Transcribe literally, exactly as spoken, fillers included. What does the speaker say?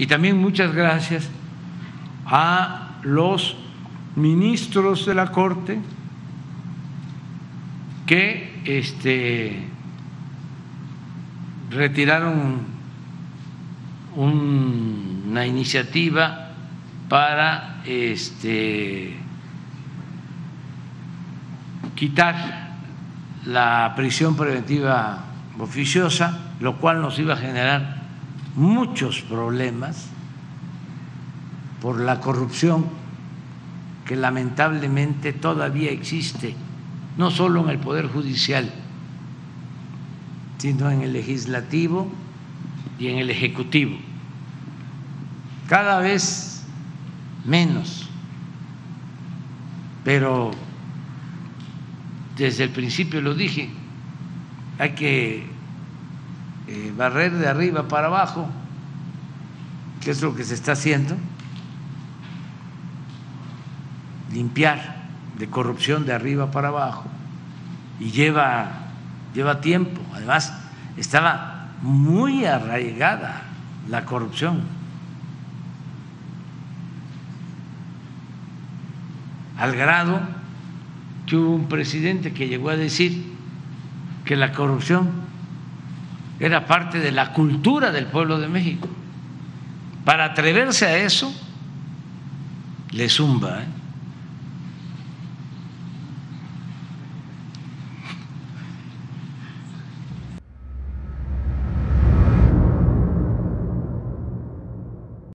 Y también muchas gracias a los ministros de la Corte que este, retiraron un, una iniciativa para este, quitar la prisión preventiva oficiosa, lo cual nos iba a generar muchos problemas por la corrupción que lamentablemente todavía existe, no solo en el Poder Judicial, sino en el Legislativo y en el Ejecutivo. Cada vez menos, pero desde el principio lo dije, hay que eh, barrer de arriba para abajo, que es lo que se está haciendo, limpiar de corrupción de arriba para abajo, y lleva, lleva tiempo. Además, estaba muy arraigada la corrupción, al grado que hubo un presidente que llegó a decir que la corrupción era parte de la cultura del pueblo de México. Para atreverse a eso, le zumba, ¿eh?